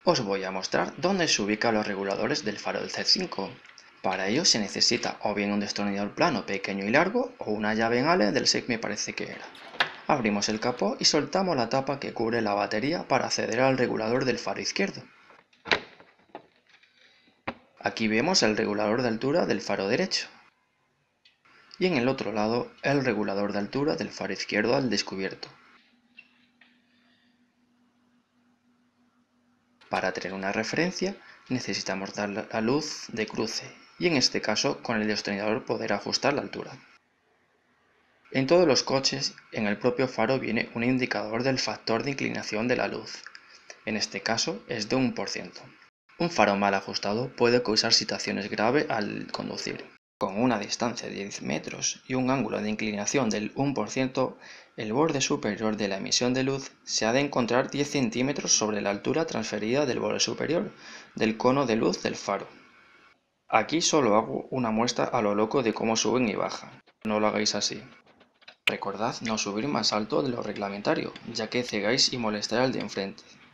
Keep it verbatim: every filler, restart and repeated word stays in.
Os voy a mostrar dónde se ubican los reguladores del faro del C cinco. Para ello se necesita o bien un destornillador plano pequeño y largo o una llave en Allen del seis me parece que era. Abrimos el capó y soltamos la tapa que cubre la batería para acceder al regulador del faro izquierdo. Aquí vemos el regulador de altura del faro derecho. Y en el otro lado el regulador de altura del faro izquierdo al descubierto. Para tener una referencia necesitamos dar la luz de cruce y en este caso con el destornillador poder ajustar la altura. En todos los coches en el propio faro viene un indicador del factor de inclinación de la luz, en este caso es de un por ciento. Un faro mal ajustado puede causar situaciones graves al conducir. Con una distancia de diez metros y un ángulo de inclinación del uno por ciento, el borde superior de la emisión de luz se ha de encontrar diez centímetros sobre la altura transferida del borde superior del cono de luz del faro. Aquí solo hago una muestra a lo loco de cómo suben y bajan, no lo hagáis así. Recordad no subir más alto de lo reglamentario, ya que cegáis y molestáis al de enfrente.